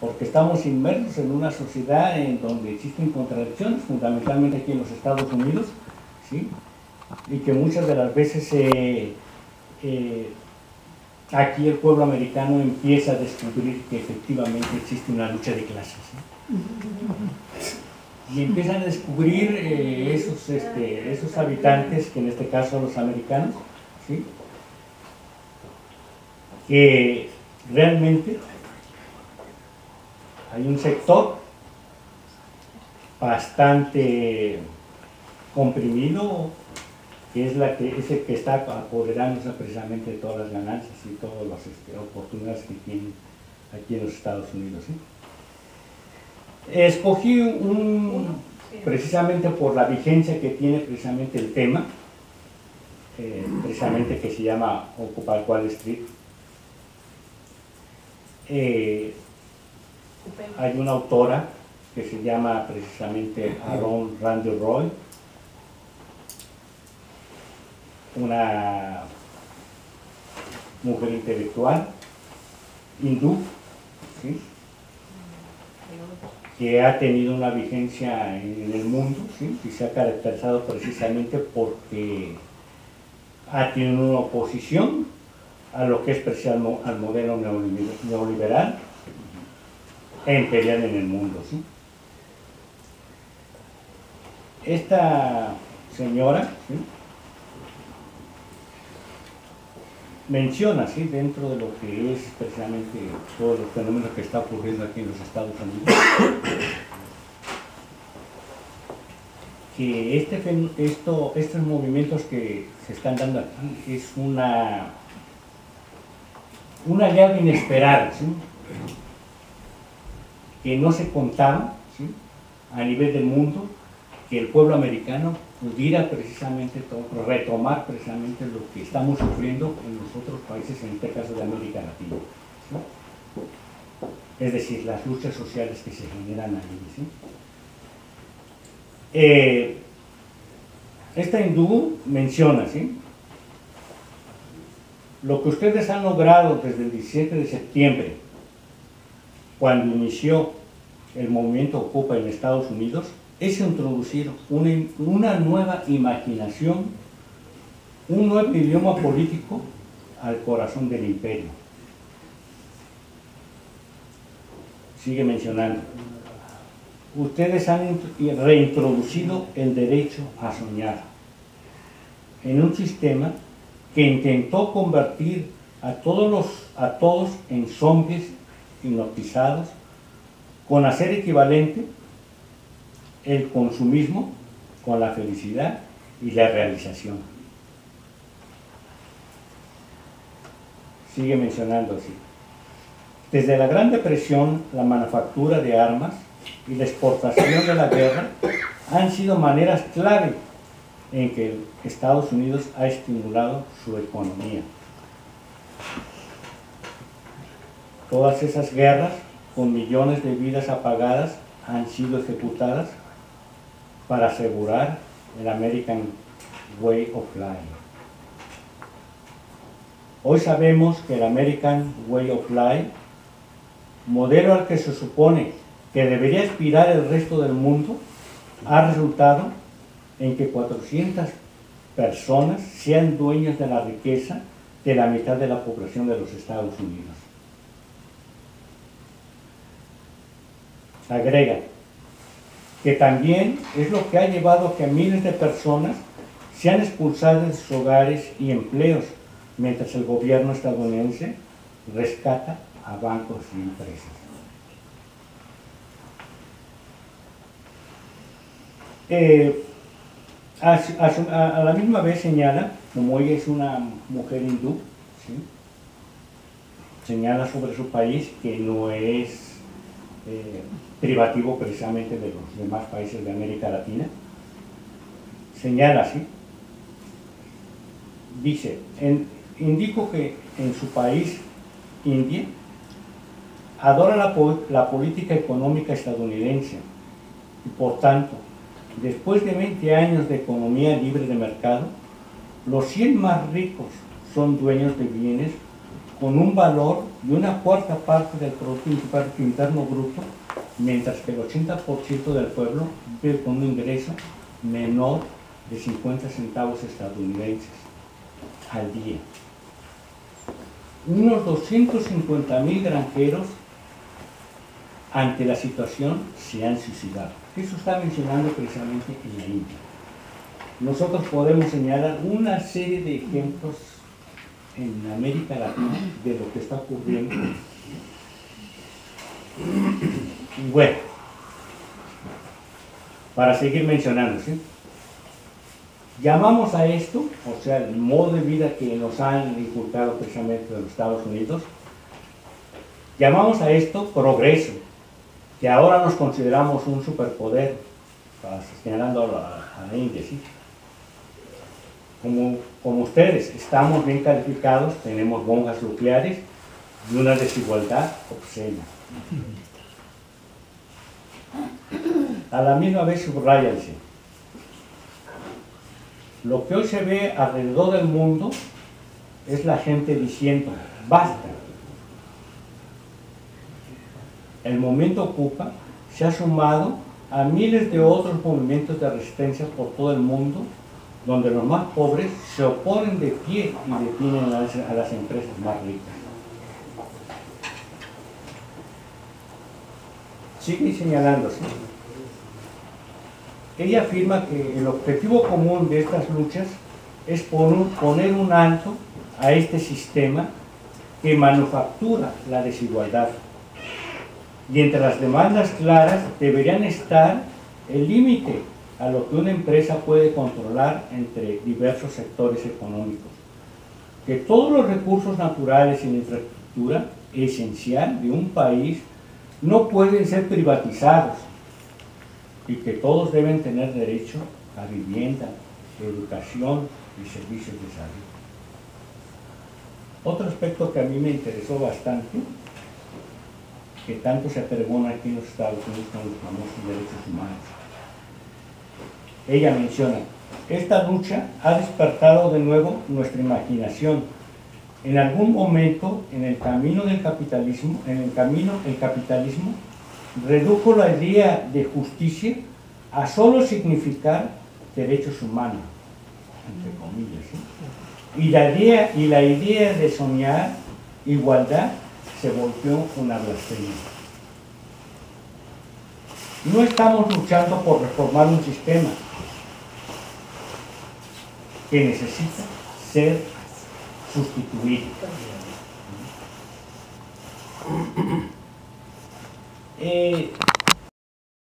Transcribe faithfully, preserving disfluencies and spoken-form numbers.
porque estamos inmersos en una sociedad en donde existen contradicciones, fundamentalmente aquí en los Estados Unidos, ¿sí? Y que muchas de las veces eh, eh, aquí el pueblo americano empieza a descubrir que efectivamente existe una lucha de clases, ¿sí? Y empiezan a descubrir eh, esos, este, esos habitantes, que en este caso son los americanos, ¿sí? Que realmente hay un sector bastante comprimido, que es, la que, es el que está apoderándose precisamente de todas las ganancias y todas las este, oportunidades que tienen aquí en los Estados Unidos, ¿sí? Escogí un, precisamente por la vigencia que tiene precisamente el tema, eh, precisamente que se llama Ocupar Wall Street. Eh, hay una autora que se llama precisamente Aaron Randy Roy, una mujer intelectual hindú, ¿sí? Que ha tenido una vigencia en el mundo, ¿sí? Y se ha caracterizado precisamente porque ha tenido una oposición a lo que es precisamente al modelo neoliberal e imperial en el mundo, ¿sí? Esta señora, ¿sí?, menciona, ¿sí?, dentro de lo que es precisamente todos los fenómenos que está ocurriendo aquí en los Estados Unidos, que este, esto, estos movimientos que se están dando aquí es una una llave inesperada, ¿sí?, que no se contaba, ¿sí?, a nivel del mundo, que el pueblo americano pudiera precisamente retomar precisamente lo que estamos sufriendo en los otros países, en este caso de América Latina, ¿sí? Es decir, las luchas sociales que se generan allí, ¿sí? Eh, esta hindú menciona, ¿sí?, lo que ustedes han logrado desde el diecisiete de septiembre, cuando inició el movimiento Ocupa en Estados Unidos, es introducir una, una nueva imaginación, un nuevo idioma político al corazón del imperio. Sigue mencionando, ustedes han reintroducido el derecho a soñar en un sistema que intentó convertir a todos, los, a todos en zombies hipnotizados, con hacer equivalente el consumismo con la felicidad y la realización. Sigue mencionando así. Desde la Gran Depresión, la manufactura de armas y la exportación de la guerra han sido maneras clave en que Estados Unidos ha estimulado su economía. Todas esas guerras, con millones de vidas apagadas, han sido ejecutadas para asegurar el American Way of Life. Hoy sabemos que el American Way of Life, modelo al que se supone que debería aspirar el resto del mundo, ha resultado en que cuatrocientas personas sean dueños de la riqueza de la mitad de la población de los Estados Unidos. Agrega que también es lo que ha llevado a que miles de personas sean expulsadas de sus hogares y empleos, mientras el gobierno estadounidense rescata a bancos y empresas. Eh, a, a, a la misma vez señala, como ella es una mujer hindú, ¿sí?, señala sobre su país que no es eh, privativo precisamente de los demás países de América Latina. Señala así, dice, en, indico que en su país, India, adora la, la política económica estadounidense y por tanto, después de veinte años de economía libre de mercado, los cien más ricos son dueños de bienes con un valor de una cuarta parte del Producto Interno Bruto, mientras que el ochenta por ciento del pueblo vive con un ingreso menor de cincuenta centavos estadounidenses al día. Unos doscientos cincuenta mil granjeros ante la situación se han suicidado. Eso está mencionando precisamente en la India. Nosotros podemos señalar una serie de ejemplos en América Latina de lo que está ocurriendo. Y bueno, para seguir mencionando, ¿sí? Llamamos a esto, o sea, el modo de vida que nos han inculcado precisamente de los Estados Unidos, llamamos a esto progreso, que ahora nos consideramos un superpoder, señalando a la, a la India, ¿sí? Como, como ustedes, estamos bien calificados, tenemos bombas nucleares y una desigualdad obscena. A la misma vez subrayanse. Lo que hoy se ve alrededor del mundo es la gente diciendo, basta. El movimiento Ocupa se ha sumado a miles de otros movimientos de resistencia por todo el mundo, donde los más pobres se oponen de pie y detienen a las, a las empresas más ricas. Sigue señalándose. Ella afirma que el objetivo común de estas luchas es poner un alto a este sistema que manufactura la desigualdad. Y entre las demandas claras deberían estar el límite a lo que una empresa puede controlar entre diversos sectores económicos. Que todos los recursos naturales y la infraestructura esencial de un país no pueden ser privatizados y que todos deben tener derecho a vivienda, educación y servicios de salud. Otro aspecto que a mí me interesó bastante, que tanto se pregona aquí en los Estados Unidos con los famosos derechos humanos. Ella menciona, esta lucha ha despertado de nuevo nuestra imaginación. En algún momento, en el camino del capitalismo, en el camino, el capitalismo redujo la idea de justicia a solo significar derechos humanos, entre comillas, ¿sí? y, la idea, y la idea de soñar igualdad se volvió una blasfemia. No estamos luchando por reformar un sistema que necesita ser sustituido. Eh,